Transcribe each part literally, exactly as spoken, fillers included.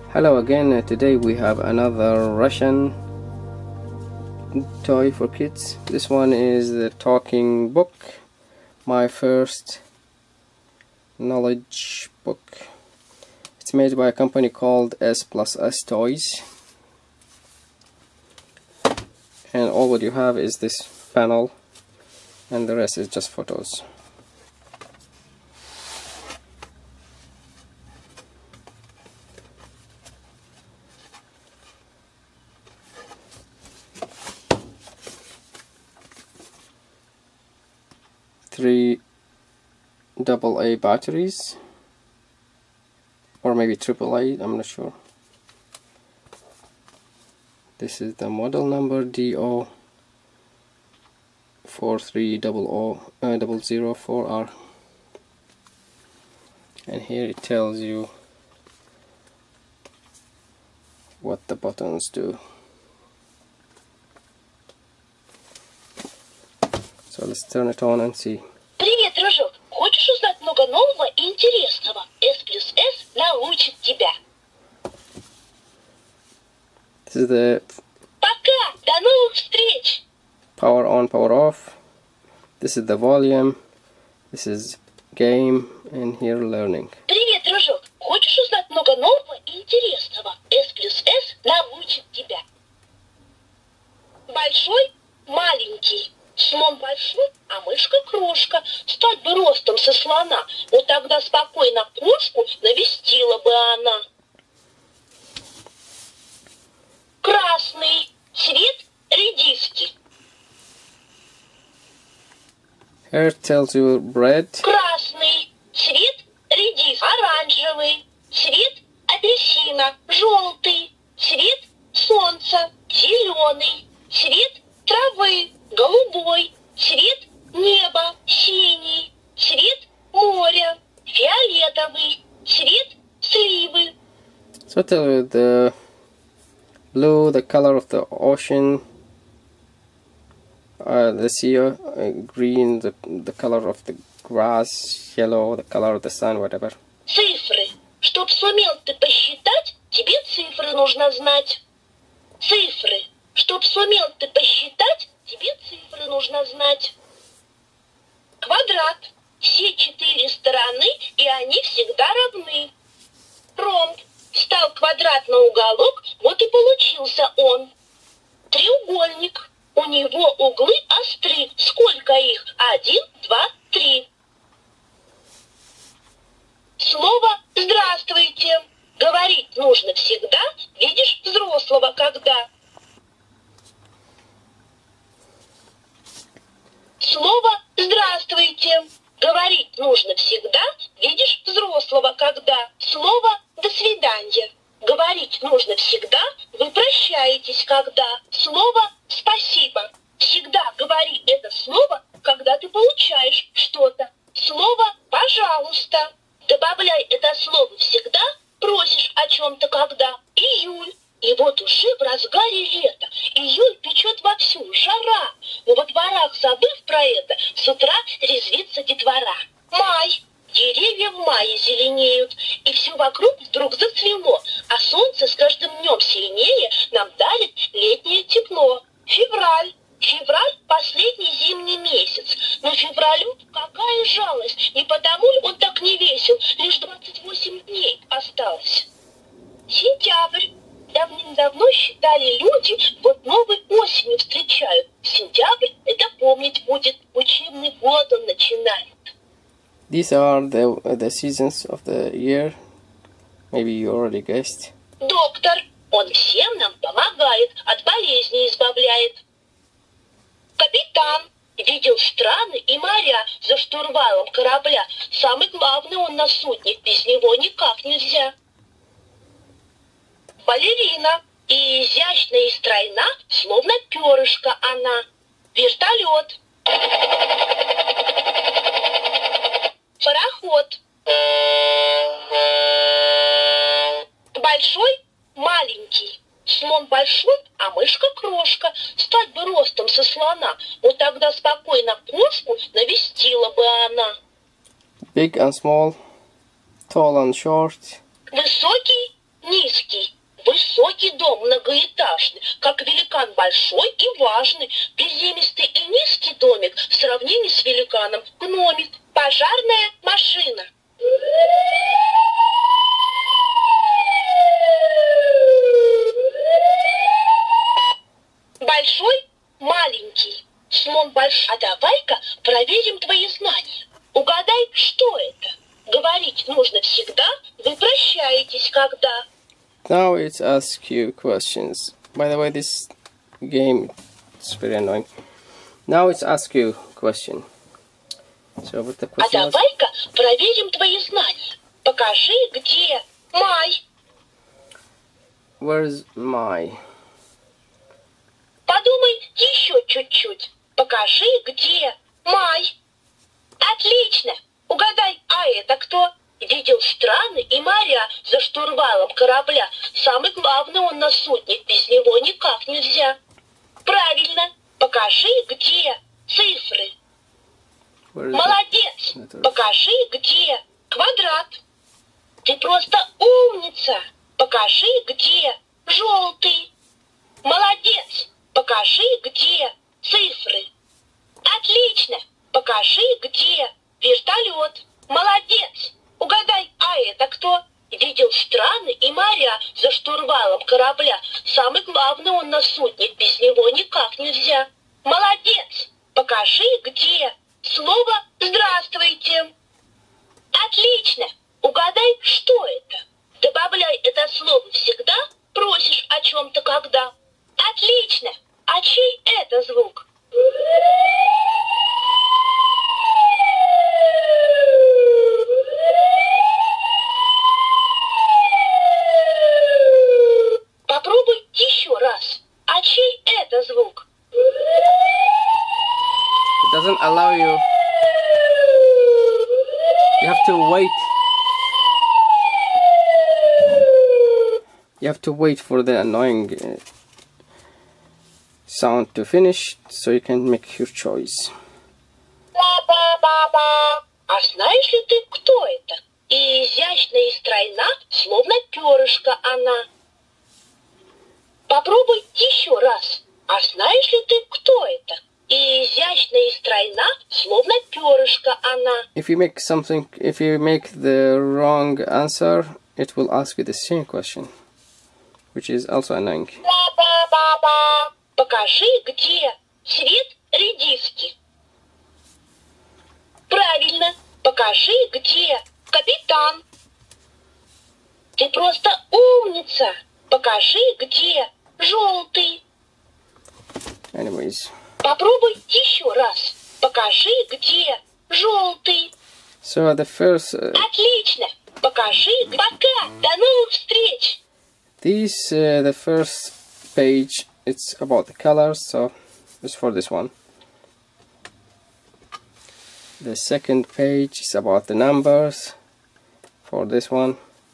Hello again. Uh, today we have another Russian toy for kids. This one is the talking book, my first knowledge book. It's made by a company called S plus S Toys, and all what you have is this panel and the rest is just photos. Three double A batteries, or maybe triple A, I'm not sure. This is the model number D O four three zero zero four R, and here it tells you what the buttons do. So let's turn it on and see. Привет, дружок! Хочешь узнать много нового и интересного? S плюс S научит тебя. This is the Пока! До новых встреч! power on, power off. This is the volume. This is game, and here learning. Привет, дружок! Хочешь узнать много нового и интересного? S плюс S научит тебя. Большой, маленький. Слон большой, а мышка крошка. Стать бы ростом со слона. Вот тогда спокойно кошку навестила бы она. Красный. Цвет редиски. Here it tells you red. Красный. Цвет редиски. Оранжевый. Цвет апельсина. Желтый. Цвет солнца. Зеленый. Цвет травы. Голубой. Цвет неба. Синий. Цвет моря. Фиолетовый. Цвет сливы. So tell you the blue, the color of the ocean, uh, the sea, uh, green, the, the color of the grass, yellow, the color of the sun, whatever. Цифры. Чтоб сумел ты посчитать, тебе цифры нужно знать. Цифры. Чтоб сумел ты посчитать, тебе цифры нужно знать. Квадрат. Все четыре стороны, и они всегда равны. Ромб. Встал квадрат на уголок, вот и получился он. Треугольник. У него углы остры. Сколько их? Один, два, три. Слово «здравствуйте». Говорить нужно всегда, видишь взрослого когда. Слово «здравствуйте». Говорить нужно всегда, видишь взрослого когда. Слово «до свидания». Говорить нужно всегда, вы прощаетесь когда. Слово «спасибо». Всегда говори это слово, когда ты получаешь что-то. Слово «пожалуйста». Добавляй это слово всегда, просишь о чем-то когда. Июль. И вот уже в разгаре лета. Июль печет вовсю, жара. Но во дворах, забыв про это, с утра резвится детвора. Май. Деревья в мае зеленеют, и все вокруг вдруг зацвело, а солнце с каждым днем сильнее нам дарит летнее тепло. Февраль. Февраль – последний зимний месяц. Но февралю какая жалость, и потому он так не весел, лишь двадцать восемь дней осталось. Сентябрь. Давным-давно считали люди, вот новой осенью встречают. Сентябрь – это помнить будет, учебный год он начинает. These are the, the seasons of the year. Maybe you already guessed. Доктор, он всем нам помогает, от болезней избавляет. Капитан, видел страны и моря за штурвалом корабля. Самый главный он на судне, без него никак нельзя. Балерина, и изящна и стройна, словно перышко она. Вертолет. Пароход. Большой, маленький. Слон большой, а мышка крошка. Стать бы ростом со слона. Вот тогда спокойно кошку навестила бы она. Big and small, tall and short. Высокий, низкий. Высокий дом многоэтажный, как великан большой и важный. Приземистый и низкий домик в сравнении с великаном гномик. Пожарная машина. Большой, маленький. Слон большой. А давай-ка проверим твои знания. Угадай, что это? Говорить нужно всегда, вы прощаетесь когда. Now it asks you questions. By the way, this game is very annoying. Now it's asks you question. So what the А question was? давай-ка проверим твои знания. Покажи, где май. Where's my? Подумай еще чуть-чуть. Покажи, где май. Отлично. Угадай, а это кто? Видел страны и моря за штурвалом корабля. Самый главный он на судне, без него никак нельзя. Правильно. Покажи, где цифры. Where is Молодец. Letters. Покажи, где квадрат. Ты просто умница. Покажи, где желтый. Молодец. Покажи, где цифры. Отлично. Покажи, где вертолет. Молодец. Угадай, а это кто? Видел страны и моря за штурвалом корабля. Самый главный он на судне, без него никак нельзя. Молодец. Покажи, где слово «здравствуйте». Отлично. Угадай, что это? Добавляй это слово всегда, просишь о чем-то когда. Отлично. А чей это звук? Попробуй еще раз. А чей это звук? It doesn't allow you. You have to wait. You have to wait for the annoying uh, sound to finish, so you can make your choice. Ба-ба-ба-ба. А знаешь ли ты, кто это? И изящна, и стройна, словно перышко она. Попробуй еще раз. А знаешь ли ты, кто это? И изящна, и стройна, словно перышко она. If you make something, if you make the wrong answer, it will ask you the same question, which is also annoying. Ба-ба-ба-ба. Покажи, где цвет редиски. Правильно. Покажи, где капитан. Ты просто умница. Покажи, где желтый. Anyways, Попробуй еще раз. Покажи, где желтый. so the first, uh, Отлично. Покажи. Пока. До новых встреч. this, uh, the first page, it's about the colors, so it's for this one. The second page is about the numbers, for this one.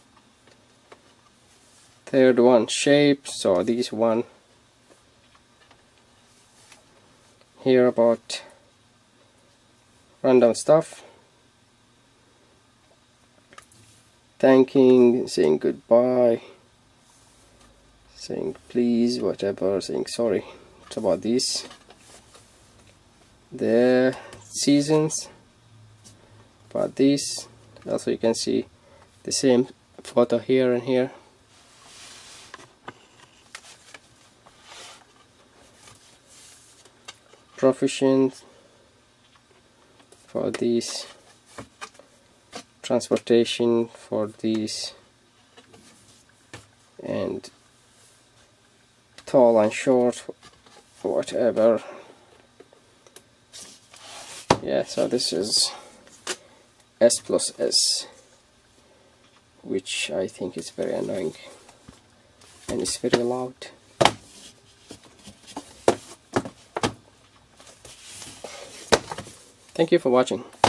Third one, shape, so this one. Here about random stuff. Thanking, saying goodbye, saying please, whatever, saying sorry. It's about this. The seasons, about this. Also you can see the same photo here and here. Proficient for this, transportation for this, and tall and short, whatever. Yeah, so this is S plus S, which I think is very annoying and it's very loud. Thank you for watching.